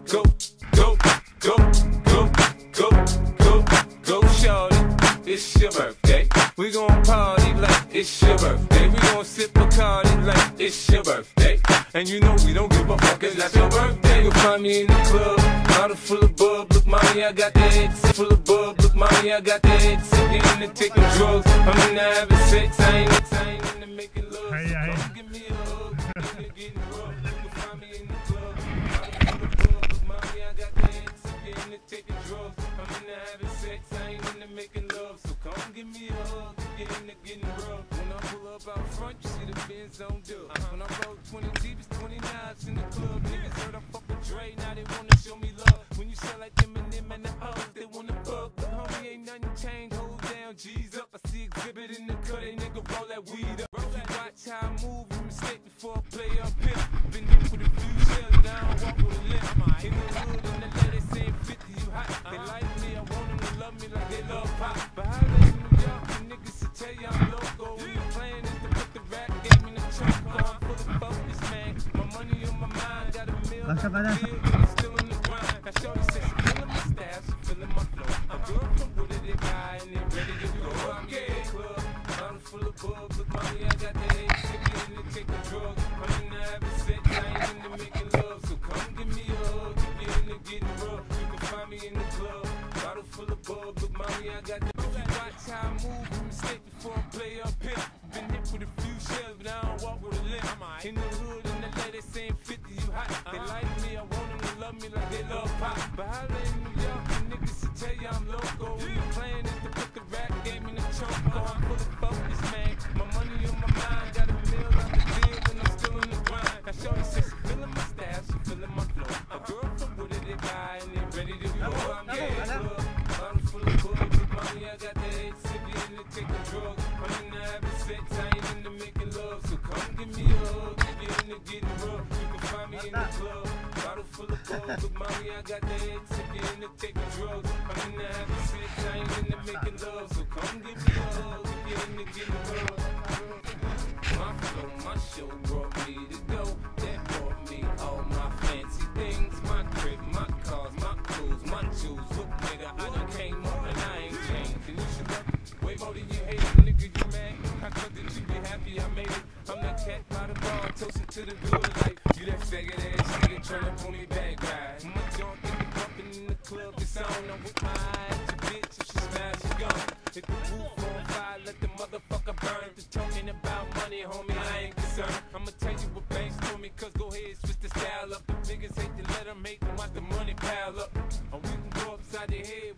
Go, go, go, go, go, go, go, shorty. It's your birthday. We gon' party like it's your birthday. We gon' sip Bacardi like it's your birthday. And you know we don't give a fuck, it's not your birthday. You'll find me in the club, bottle full of bub. Look, mommy, I got the X full of bub. Look, mommy, I got the X. I'm into taking drugs, I'm into having sex. I ain't into making love. Come give me a hug, I'm into getting rough. You'll find me in the club, bottle full of bub. Look, mommy, I got the X. I'm into taking drugs, I'm into having sex. I ain't into making love. So come give me a hug, get into getting rough. When I pull up out front, you see the Benz on dub. When I roll 20 deep, it's 29s in the club. Niggas heard I fuck with Dre, now they wanna show me love. When you sell like Eminem and the O's, they wanna fuck. But homie, ain't nothing changed, hold down, G's up. I see exhibit in the cut, they nigga roll that weed up. If you watch how I move, you mistake before I play up here. Been hit with a few shells, now I walk with a limp. In the hood, in the lead, they saying 50, you hot. They like me, I want them to love me like they love pop. But how they in New York, the niggas should tell you I'm loco. When the plan is to put the rap game in the trunk, I'm full of focus, man. My money on my mind, got a meal, I'm still in the grind. Now shorty says she feeling my style, she feeling my flow. A girl from Wooded, they guy, and they ready to go. I'm in the club, bottle full of bub. Look, mommy, I got the X, sick in the taking drugs. I'm in the having sex, I ain't into making love. So come give me a hug, you get into getting rough. You can find me in the club, bottle full of bub. Look, mommy, I got the. If you watch how I move, you mistake before I play up here. Been hit with a few shells, but I don't walk with a limp. In the hood, in the LA, they saying 50, you hot. They like me, I want them to love me like they love pop. But how they in New York, the niggas should tell you I'm loco. When the plan is to put the rap game in the trunk, I'm full of focus, man. My money on my mind, got a meal out the deal, and I'm still in the grind. Now shorty says she feeling my style, she feeling my flow. A girl from Wooded, they guy, and they ready to go. I'm in the club, bottle full of bub. With mommy, I got the X, if you into taking drugs. I'm into having sex, I ain't into making love. So come give me a hug, if you into getting rough. You can find me in the club, bottle full of bub. With mommy, I got the X, if you into taking drugs. I'm into having sex, I ain't into making love. So come give me a hug, if you into getting rough. My flow, my show brought me to go. That brought me all my fancy things. My crib, my cars, my clothes, my jewels. Look, nigga, I done came up and I ain't changed. And you should love it way more than you hate it. Nigga, you mad? I thought that you be happy I made it. I'm that cat by the bar, toasting to the good life. You that faggot ass nigga, turn up on me back ride. My junk get me bumping in the club, it's on. I'm with my eyes, your bitch, if she smash, she gone. Hit the roof on fire, let the motherfucker burn. Just talking about money, homie, I ain't concerned. I'ma tell you what banks told me, cause go ahead, switch the style up. The niggas hate to let them hate them, watch the money pile up. Or we can go upside the head